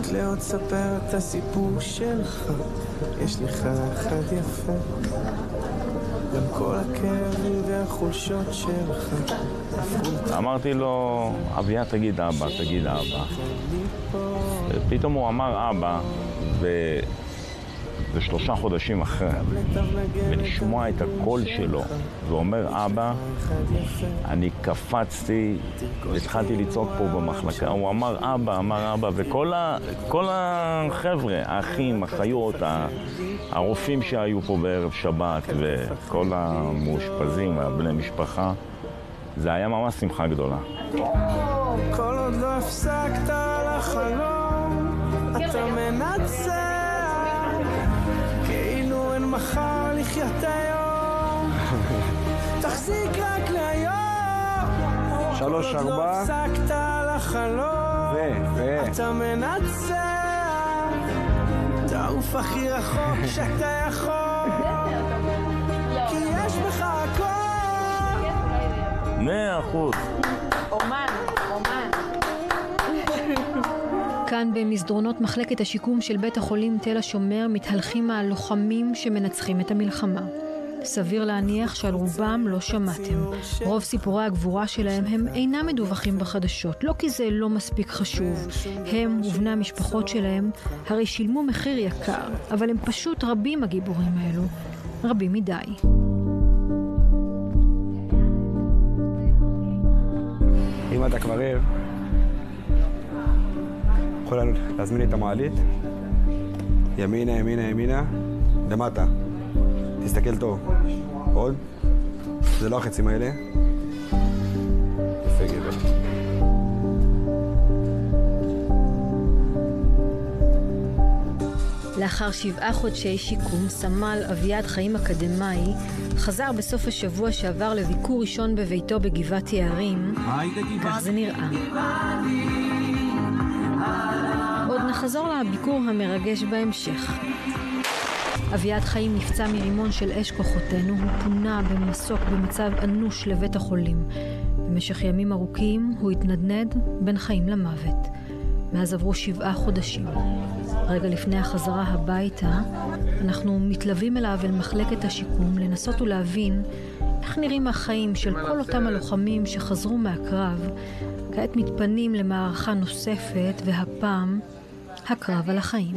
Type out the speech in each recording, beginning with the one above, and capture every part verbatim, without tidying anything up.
לאט לאט ספר את הסיפור שלך, יש לך אחד יפה, גם כל הכאבים והחולשות שלך. אמרתי לו, אביה תגיד אבא, תגיד אבא. פתאום הוא אמר אבא, וזה שלושה חודשים אחרי, ולשמוע את הקול שלו, ואומר אבא, אני קפצתי, התחלתי לצעוק פה במחלקה, הוא אמר אבא, אמר אבא, וכל ה, כל החבר'ה, האחים, החיות, הרופאים שהיו פה בערב שבת, וכל המאושפזים, הבני משפחה, זה היה ממש שמחה גדולה. כל עוד לא הפסקת לחלום, אתה מנצח, כאילו אין מחר לחיות היום, תחזיק רק להיום. שלוש, ארבע. כל עוד לא הפסקת לחלום, אתה מנצח, תעוף הכי רחוק שאתה יכול, כי יש בך הכל. מאה אחוז. אומן, אומן. כאן במסדרונות מחלקת השיקום של בית החולים תל השומר מתהלכים הלוחמים שמנצחים את המלחמה. סביר להניח שעל רובם לא שמעתם. רוב סיפורי הגבורה שלהם הם אינם מדווחים בחדשות, לא כי זה לא מספיק חשוב. הם ובני המשפחות שלהם הרי שילמו מחיר יקר, אבל הם פשוט רבים הגיבורים האלו. רבים מדי. אם אתה כבר ער, יכול להזמין לי את המעלית, ימינה, ימינה, ימינה, למטה. תסתכל טוב. עוד. זה לא החצים האלה. יפה גבר. לאחר שבעה חודשי שיקום, סמל אביעד חיים אקדמאי חזר בסוף השבוע שעבר לביקור ראשון בביתו בגבעת יערים. כך זה נראה. עוד נחזור לביקור המרגש בהמשך. אביעד חיים נפצע מרימון של אש כוחותינו, הוא פונה במסוק במצב אנוש לבית החולים. במשך ימים ארוכים הוא התנדנד בין חיים למוות. מאז עברו שבעה חודשים. רגע לפני החזרה הביתה, אנחנו מתלווים אליו אל מחלקת השיקום לנסות ולהבין איך נראים החיים של כל אותם הלוחמים שחזרו מהקרב, כעת מתפנים למערכה נוספת, והפעם הקרב על החיים.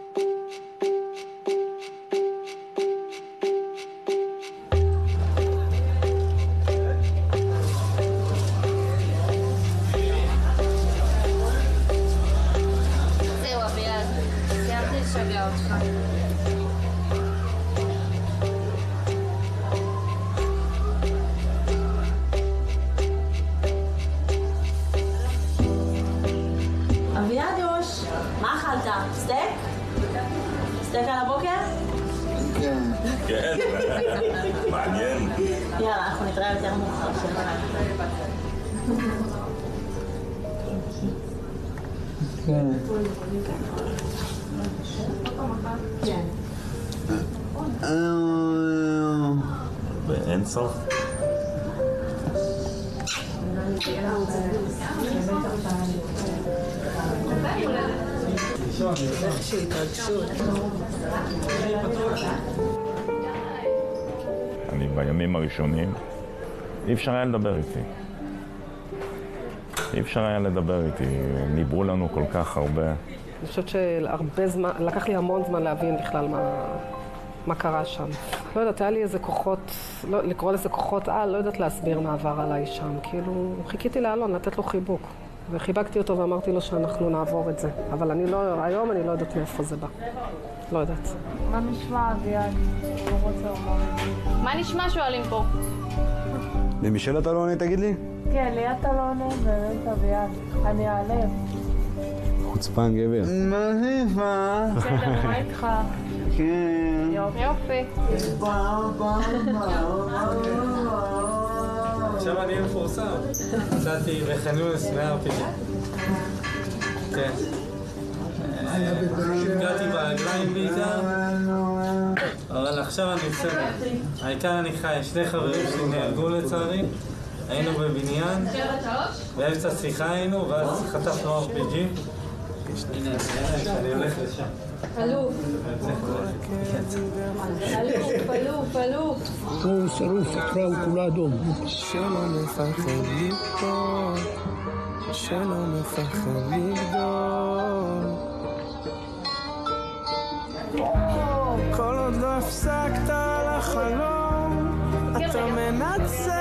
אביעדוש, מה אכלת? סטייק? סטייק על הבוקר? כן. כן, מעניין. יאללה, אנחנו נתראה יותר מאוחר. כן. כן. ואין סוף. אני בימים הראשונים, אי אפשר היה לדבר איתי. אי אפשר היה לדבר איתי, ניברו לנו כל כך הרבה. אני חושבת שהרבה זמן, לקח לי המון זמן להבין בכלל מה, מה קרה שם. לא יודעת, היה לי איזה כוחות, לא, לקרוא לזה כוחות על, לא יודעת להסביר מה עבר עליי שם. כאילו, חיכיתי לאלון, לתת לו חיבוק. וחיבקתי אותו ואמרתי לו שאנחנו נעבור את זה. אבל אני לא, היום אני לא יודעת מאיפה זה בא. לא יודעת. מה נשמע, אביעד? מה נשמע שואלים פה? למישל אתה לא עונה, תגיד לי? כן, לי אתה לא עונה, באמת אביעד. אני אעלב. חוצפן גבר. מה נשמע? בסדר, מה איתך? כן. יופי. עכשיו אני מפורסם. יצאתי בחנוס מהרפידי. כן. הגעתי ברגליים בעיקר, אבל עכשיו אני בסדר. העיקר אני חי. שני חברים שלי נהרגו לצערי. היינו בבניין, באמצע שיחה היינו, ואז חטפנו אף בג'י. אני הולך לשם. אלוף. אלוף, אלוף, אלוף. הוא שרוף, הקרא הוא כולה אדום. שלא מפחד ליפול, שלא מפחד לגדול. כל עוד לא הפסקת לחלום, אתה מנצח,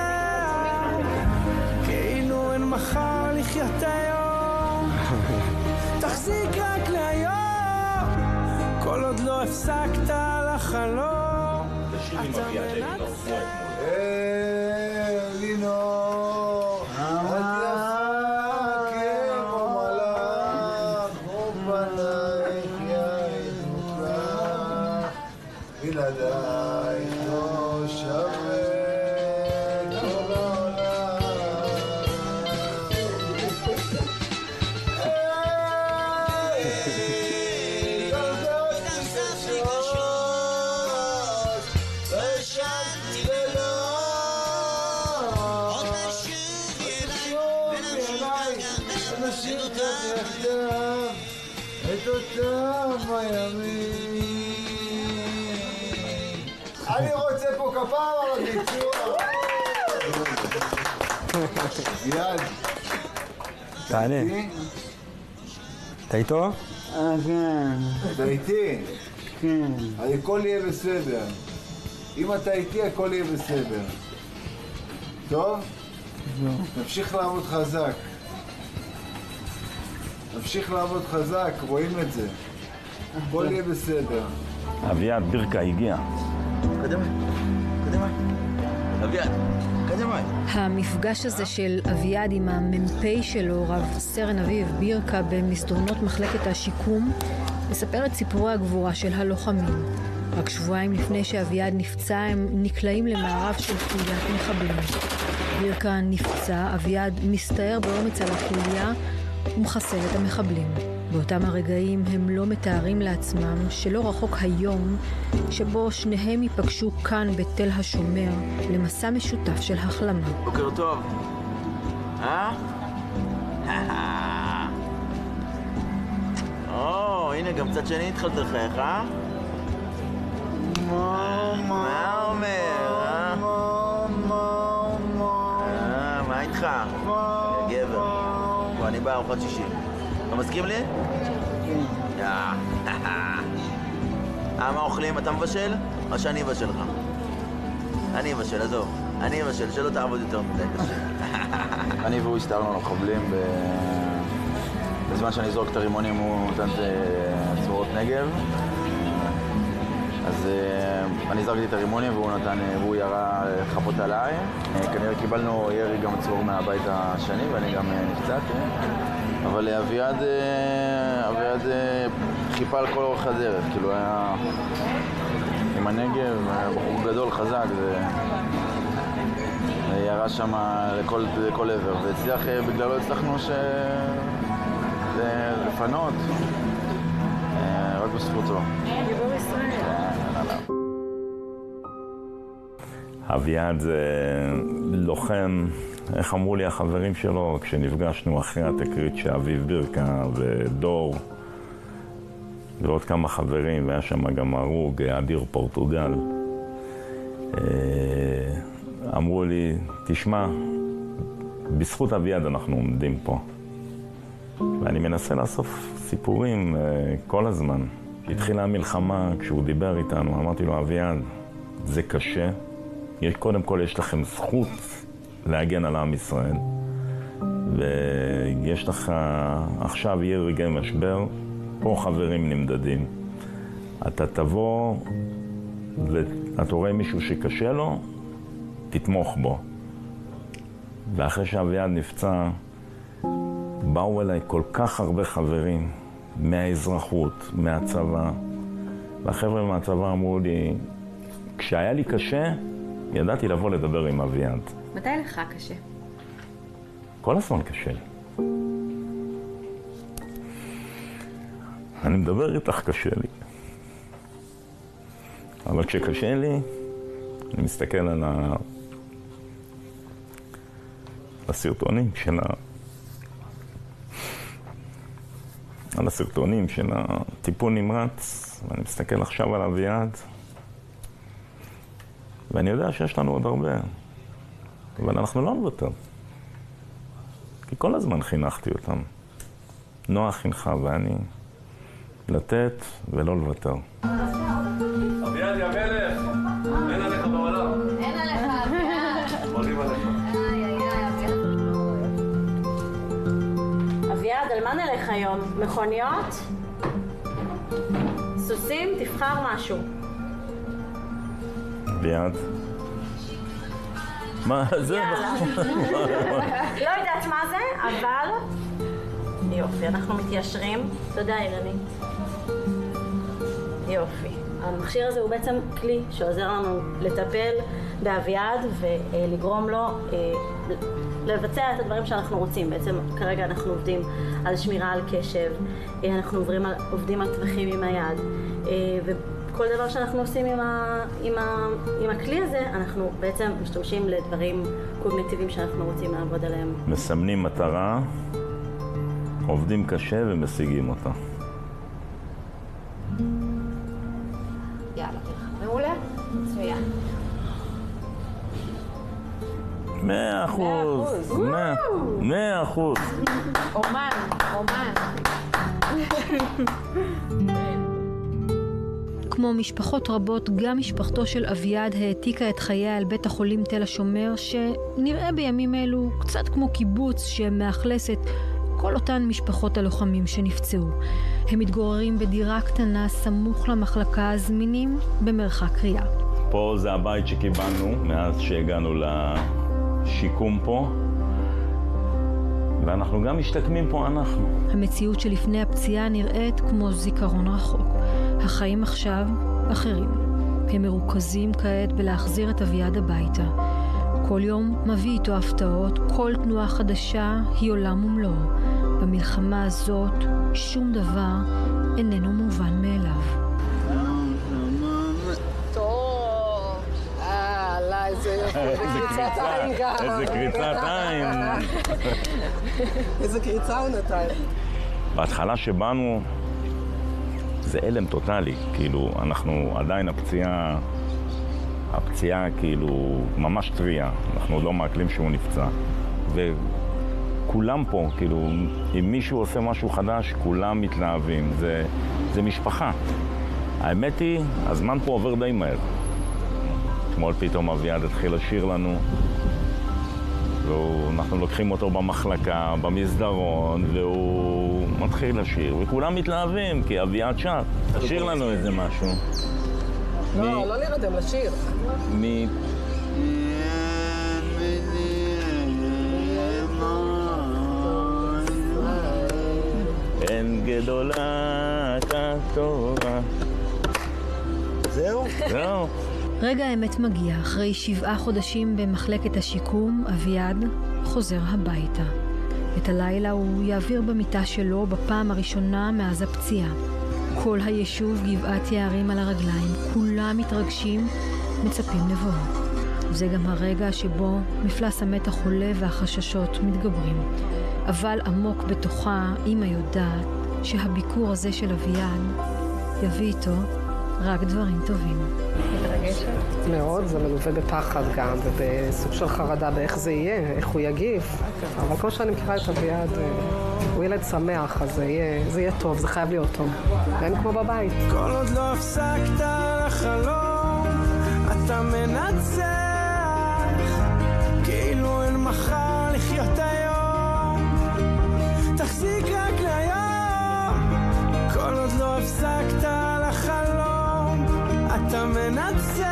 כאילו אין מחר לחיות היום. תחזיק רק להיום, כל עוד לא הפסקת לחלום, אתה מנצח. אה, לינור, את יפה כמו מלאך, ובנייך יעדות לך, בלעדייך לא שווה כל העולם. את אותם הימים. אני רוצה פה כפר על הביצוע. יד. תענה. אתה איתו? אה, כן. אתה איתי? כן. הכל יהיה בסדר. אם אתה איתי, הכל יהיה בסדר. טוב? נמשיך לעבוד חזק. נמשיך לעבוד חזק, רואים את זה. הכל יהיה בסדר. אביעד, בירקה הגיע. קדימה, קדימה. אביעד, קדימה. המפגש הזה של אביעד עם המ"פ שלו, רב סרן אביב בירקה, במסדרונות מחלקת השיקום, מספר את סיפורי הגבורה של הלוחמים. רק שבועיים לפני שאביעד נפצע, הם נקלעים למערב של חוליית מחבלים. בירקה נפצע, אביעד מסתער באומץ על החוליה ומחסל את המחבלים. באותם הרגעים הם לא מתארים לעצמם שלא רחוק היום שבו שניהם ייפגשו כאן בתל השומר למסע משותף של החלמה. בוקר טוב. אה? או, הנה גם צד שני התחלת לחייך, אה? מה אומר, אה? אה, מה איתך? גבר. בוא, אני בא ארוחת שישי. אתה מסכים לי? כן. אה, מה אוכלים? אתה מבשל? או שאני אבשל לך? אני אבשל, עזוב. אני אבשל, שלא תעבוד יותר מדי קשה. אני והוא הסתערנו על החבלים בזמן שאני זורק את הרימונים, הוא נתן את צבורות נגב. אז אני זרקתי את הרימונים והוא נתן, והוא ירה חפות עליי. כנראה קיבלנו ירי גם צבור מהבית השני ואני גם נפצעתי. אבל אביעד, אביעד חיפה על כל אורך הדרך, כאילו היה עם הנגב, בחור גדול חזק, וירה שם לכל, לכל עבר, והצליח, בגללו הצלחנו ש... לפנות, רק בזכותו. גיבור ישראל. אביעד זה לוחם, איך אמרו לי החברים שלו כשנפגשנו אחרי התקרית שאביב בירקה ודור ועוד כמה חברים, והיה שם גם הרוג, אדיר פורטוגל. אמרו לי, תשמע, בזכות אביעד אנחנו עומדים פה. ואני מנסה לאסוף סיפורים כל הזמן. כשהתחילה המלחמה, כשהוא דיבר איתנו, אמרתי לו, אביעד, זה קשה. יש, קודם כל יש לכם זכות להגן על עם ישראל. ויש לך, עכשיו יהיה רגעי משבר, פה חברים נמדדים. אתה תבוא ואתה רואה מישהו שקשה לו, תתמוך בו. ואחרי שאביעד נפצע, באו אליי כל כך הרבה חברים מהאזרחות, מהצבא. והחבר'ה מהצבא אמרו לי, כשהיה לי קשה, ידעתי לבוא לדבר עם אביעד. מתי לך קשה? כל הזמן קשה לי. אני מדבר איתך, קשה לי. אבל כשקשה לי, אני מסתכל על ה... הסרטונים של אחד הסרטונים של הטיפול נמרץ, ואני מסתכל עכשיו על אביעד, ואני יודע שיש לנו עוד הרבה, אבל אנחנו לא נוותר. כי כל הזמן חינכתי אותם. נועה חינכה ואני לתת ולא לוותר. אביעד, יא מלך! אין עליך בעולם. אין עליך, אביעד. מראים עליך. איי, איי, איי, אביעד. אביעד, על מה נלך היום? מכוניות? סוסים? תבחר משהו. אביעד? מה זה? לא יודעת מה זה, אבל... יופי, אנחנו מתיישרים. תודה, אילני. יופי. המכשיר הזה הוא בעצם כלי שעוזר לנו לטפל באביעד ולגרום לו לבצע את הדברים שאנחנו רוצים. בעצם כרגע אנחנו עובדים על שמירה על קשב, אנחנו עוברים על, עובדים על טווחים עם היד, וכל דבר שאנחנו עושים עם, ה, עם, ה, עם הכלי הזה, אנחנו בעצם משתמשים לדברים קוגניטיביים שאנחנו רוצים לעבוד עליהם. מסמנים מטרה, עובדים קשה ומשיגים אותה. יאללה, מעולה? מצוין. מאה אחוז. מאה אחוז. אומן, אומן. כמו משפחות רבות, גם משפחתו של אביעד העתיקה את חייה על בית החולים תל השומר, שנראה בימים אלו קצת כמו קיבוץ שמאכלסת כל אותן משפחות הלוחמים שנפצעו. הם מתגוררים בדירה קטנה סמוך למחלקה, הזמינים במרחק קריאה. פה זה הבית שקיבלנו מאז שהגענו לשיקום פה, ואנחנו גם משתקמים פה אנחנו. המציאות שלפני הפציעה נראית כמו זיכרון רחוק. החיים עכשיו אחרים. הם מרוכזים כעת בלהחזיר את אביעד הביתה. כל יום מביא איתו הפתעות, כל תנועה חדשה היא עולם ומלואו. במלחמה הזאת שום דבר איננו מובן מאליו. טוב, אה, לא, איזה קריצת עין גם. איזה קריצת עין. איזה קריצה הוא נתן. בהתחלה שבאנו זה אלם טוטלי, כאילו אנחנו עדיין הפציעה, הפציעה כאילו ממש טריה, אנחנו עוד לא מעכלים שהוא נפצע. וכולם פה, כאילו, אם מישהו עושה משהו חדש, כולם מתלהבים, זה, זה משפחה. האמת היא, הזמן פה עובר די מהר. אתמול פתאום אביעד התחיל לשיר לנו, ואנחנו לוקחים אותו במחלקה, במסדרון, והוא מתחיל לשיר, וכולם מתלהבים, כי אביעד שר. תשאיר לנו איזה משהו. לא, לא להירדם, לשיר. מ... אין גדולה כתורה. זהו? זהו. רגע האמת מגיע. אחרי שבעה חודשים במחלקת השיקום, אביעד חוזר הביתה. את הלילה הוא יעביר במיטה שלו בפעם הראשונה מאז הפציעה. כל היישוב גבעת יערים על הרגליים, כולם מתרגשים, מצפים לבואו. זה גם הרגע שבו מפלס המתח עולה והחששות מתגברים. אבל עמוק בתוכה, אמא יודעת שהביקור הזה של אביעד יביא איתו רק דברים טובים. מאוד, זה מלווה בפחד גם, ובסוג של חרדה באיך זה יהיה, איך הוא יגיב. אבל כמו שאני מכירה את אביעד, הוא ילד שמח, אז זה יהיה, זה יהיה טוב, זה חייב להיות טוב. אין כמו בבית. כל עוד לא הפסקת לחלום, אתה מנצח, כאילו אין מחר לחיות היום. תחזיק רק ליום, כל עוד לא הפסקת לחלום, אתה מנצח,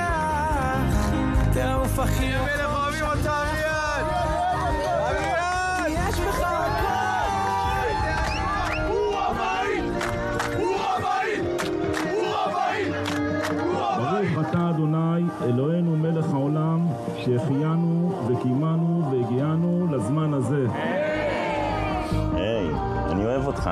תעוף אחי. יא מלך, אוהבים אותה, אביעד! אביעד! יש בך הכל! הוא הבית! הוא הבית! הוא הבית! ברוך אתה אדוני אלוהינו מלך העולם, שהחיינו וקיימנו והגיענו לזמן הזה. היי, אני אוהב אותך.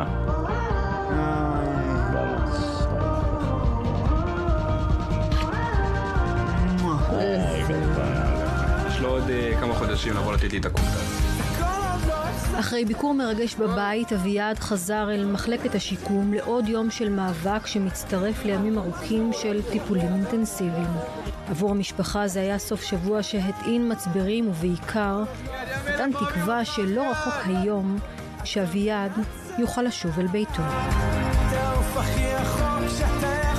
יש לו עוד כמה חודשים לבוא לתת לי את הקופטה. כל עוד לא הפסקת אחרי ביקור מרגש בבית, אביעד חזר אל מחלקת השיקום לעוד יום של מאבק שמצטרף לימים ארוכים של טיפולים אינטנסיביים. עבור המשפחה זה היה סוף שבוע שהטעין מצברים ובעיקר נתן תקווה שלא רחוק היום שאביעד יוכל לשוב אל ביתו. תעוף הכי רחוק שאתה